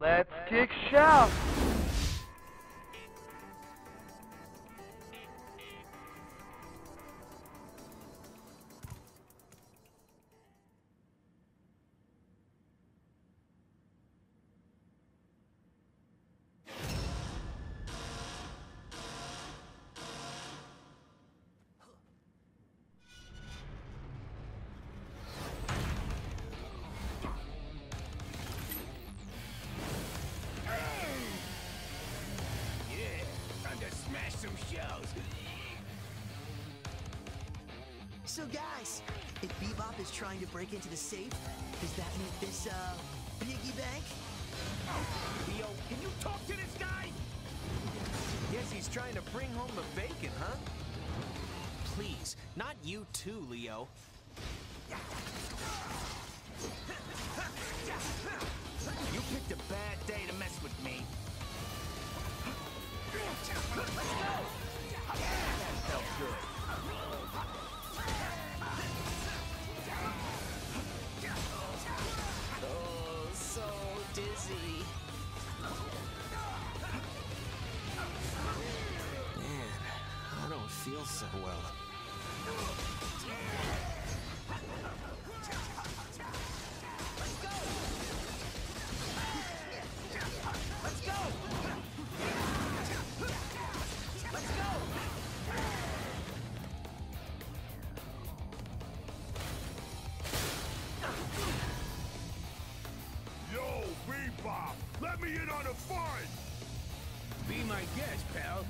Let's kick shaft! So guys, if Bebop is trying to break into the safe, does that mean this, piggy bank? Leo, can you talk to this guy? Guess he's trying to bring home the bacon, huh? Please, not you too, Leo. You picked a bad day to mess with me. Let's go! Yeah, that felt good. Oh, so dizzy. Man, I don't feel so well. Let's go! Let's go! Yo, Bebop! Let me in on the fun! Be my guest, pal.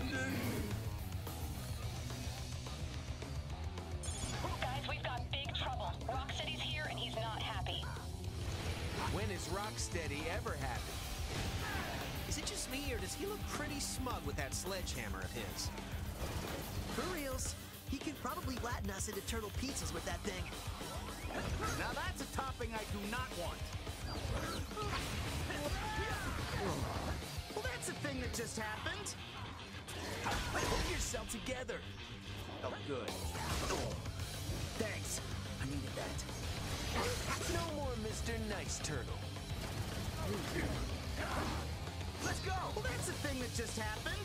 Guys, we've got big trouble. Rocksteady's here and he's not happy. When is Rocksteady ever happy? Is it just me, or does he look pretty smug with that sledgehammer of his? For reals, he could probably flatten us into turtle pizzas with that thing. Now that's a topping I do not want. Well, that's a thing that just happened. Pull yourself together. Oh, good. Thanks. I needed that. No more Mr. Nice Turtle. Let's go. Well, that's a thing that just happened.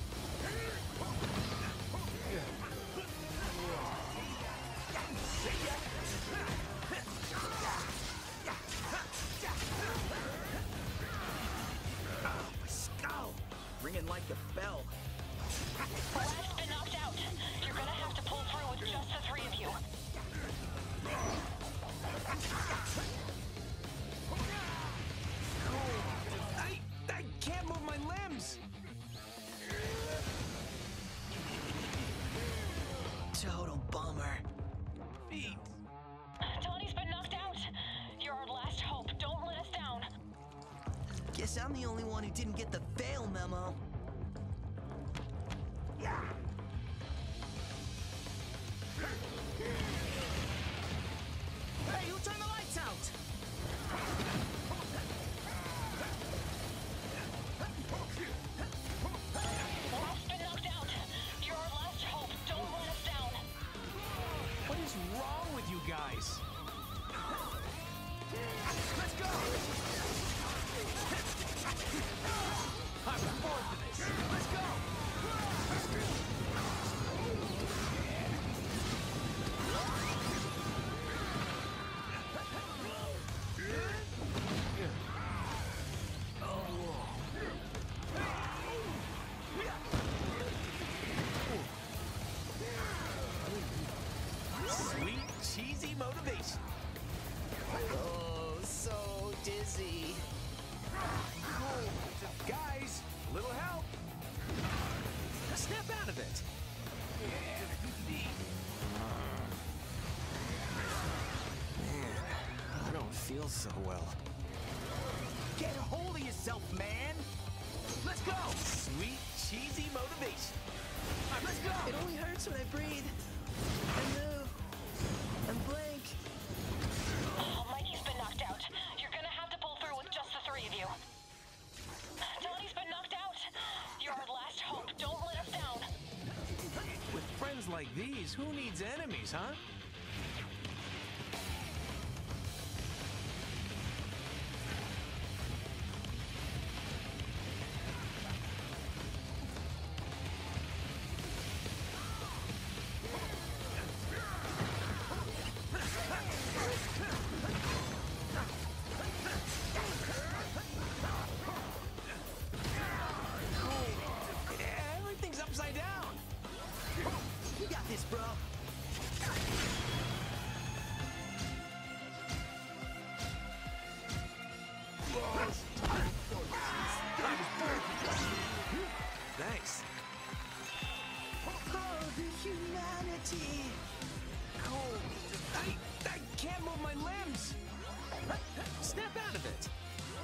My skull, ringing like a bell. Life's been knocked out. You're gonna have to pull through with just the three of you. I can't move my limbs. Total bummer. Feet. Donnie's been knocked out. You're our last hope. Don't let us down. Guess I'm the only one who didn't get the fail memo. Hey, who turned the lights out? Life's been knocked out. You're our last hope. Don't let us down. What is wrong with you guys? Let's go! I'm born for this. Let's go! Sweet, cheesy motivation. Oh, so dizzy. Guys, a little help. Snap out of it. Man, I don't feel so well. Get a hold of yourself, man. Let's go. Sweet, cheesy motivation. Let's go. It only hurts when I breathe. And move. And blink. Oh, Mikey's been knocked out. You're gonna have to pull through with just the three of you. Donnie's been knocked out. You're our last hope. Don't let us down. With friends like these, who needs enemies, huh? Snap out of it.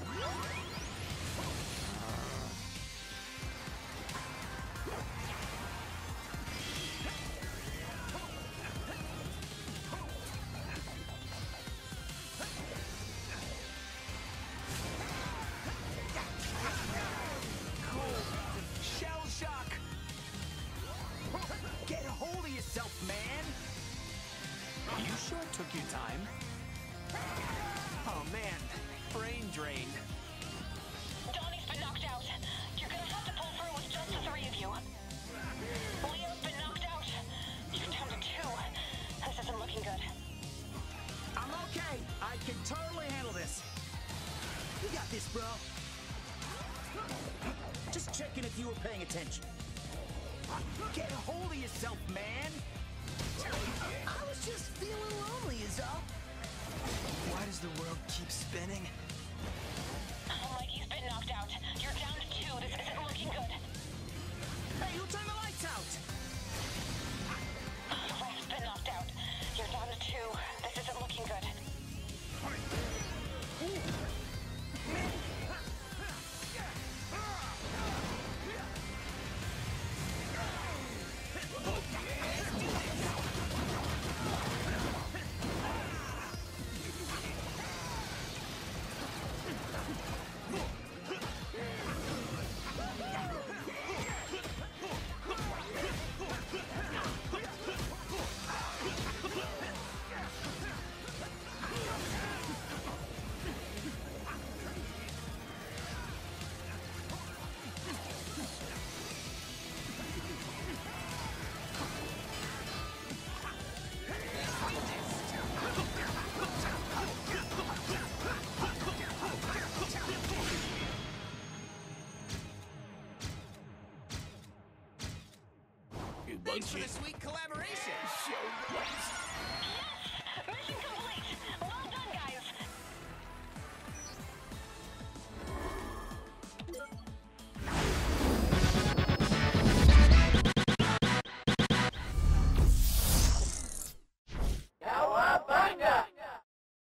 Shell shock! Get a hold of yourself, man! You sure took your time? Oh man, brain drain. Donnie's been knocked out. You're gonna have to pull through with just the three of you. Leo's been knocked out. You're down to two. This isn't looking good. I'm okay. I can totally handle this. You got this, bro. Just checking if you were paying attention. Get a hold of yourself, man. I was just feeling lonely, is all. Why does the world keep spinning? Mikey's been knocked out. You're down to two. This isn't looking good. Hey, who turned the lights out? Raf's been knocked out. You're down to two. This isn't looking good. Thanks for the sweet collaboration. Yes!